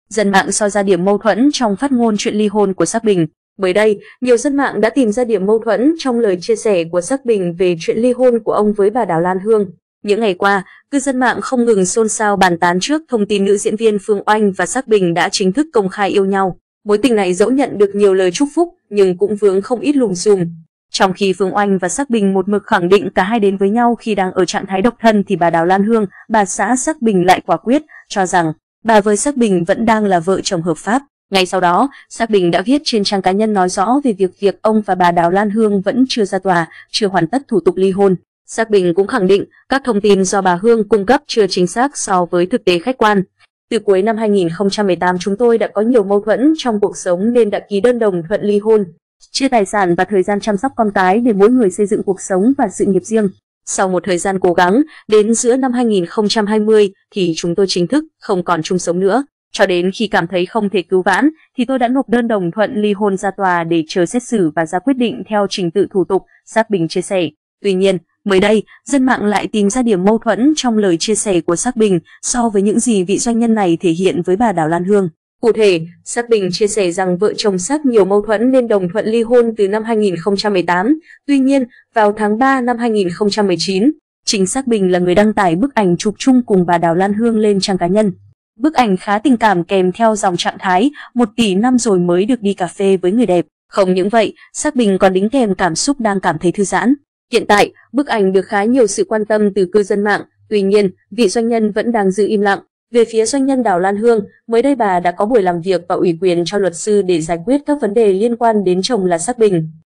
Dân mạng soi ra điểm mâu thuẫn trong phát ngôn chuyện ly hôn của Sắc Bình. Mới đây, nhiều dân mạng đã tìm ra điểm mâu thuẫn trong lời chia sẻ của Sắc Bình về chuyện ly hôn của ông với bà Đào Lan Hương. Những ngày qua, cư dân mạng không ngừng xôn xao bàn tán trước thông tin nữ diễn viên Phương Oanh và Sắc Bình đã chính thức công khai yêu nhau. Mối tình này dẫu nhận được nhiều lời chúc phúc nhưng cũng vướng không ít lùm xùm. Trong khi Phương Oanh và Sắc Bình một mực khẳng định cả hai đến với nhau khi đang ở trạng thái độc thân, thì bà Đào Lan Hương, bà xã Sắc Bình lại quả quyết cho rằng bà với Sắc Bình vẫn đang là vợ chồng hợp pháp. Ngay sau đó, Sắc Bình đã viết trên trang cá nhân nói rõ về việc ông và bà Đào Lan Hương vẫn chưa ra tòa, chưa hoàn tất thủ tục ly hôn. Sắc Bình cũng khẳng định các thông tin do bà Hương cung cấp chưa chính xác so với thực tế khách quan. Từ cuối năm 2018 chúng tôi đã có nhiều mâu thuẫn trong cuộc sống nên đã ký đơn đồng thuận ly hôn, chia tài sản và thời gian chăm sóc con cái để mỗi người xây dựng cuộc sống và sự nghiệp riêng. Sau một thời gian cố gắng, đến giữa năm 2020 thì chúng tôi chính thức không còn chung sống nữa. Cho đến khi cảm thấy không thể cứu vãn thì tôi đã nộp đơn đồng thuận ly hôn ra tòa để chờ xét xử và ra quyết định theo trình tự thủ tục, Sắc Bình chia sẻ. Tuy nhiên, mới đây, dân mạng lại tìm ra điểm mâu thuẫn trong lời chia sẻ của Sắc Bình so với những gì vị doanh nhân này thể hiện với bà Đào Lan Hương. Cụ thể, Sắc Bình chia sẻ rằng vợ chồng Sắc nhiều mâu thuẫn nên đồng thuận ly hôn từ năm 2018. Tuy nhiên, vào tháng 3 năm 2019, chính Sắc Bình là người đăng tải bức ảnh chụp chung cùng bà Đào Lan Hương lên trang cá nhân. Bức ảnh khá tình cảm kèm theo dòng trạng thái 1 tỷ năm rồi mới được đi cà phê với người đẹp. Không những vậy, Sắc Bình còn đính kèm cảm xúc đang cảm thấy thư giãn. Hiện tại, bức ảnh được khá nhiều sự quan tâm từ cư dân mạng. Tuy nhiên, vị doanh nhân vẫn đang giữ im lặng. Về phía doanh nhân Đào Lan Hương, mới đây bà đã có buổi làm việc và ủy quyền cho luật sư để giải quyết các vấn đề liên quan đến chồng là Sắc Bình.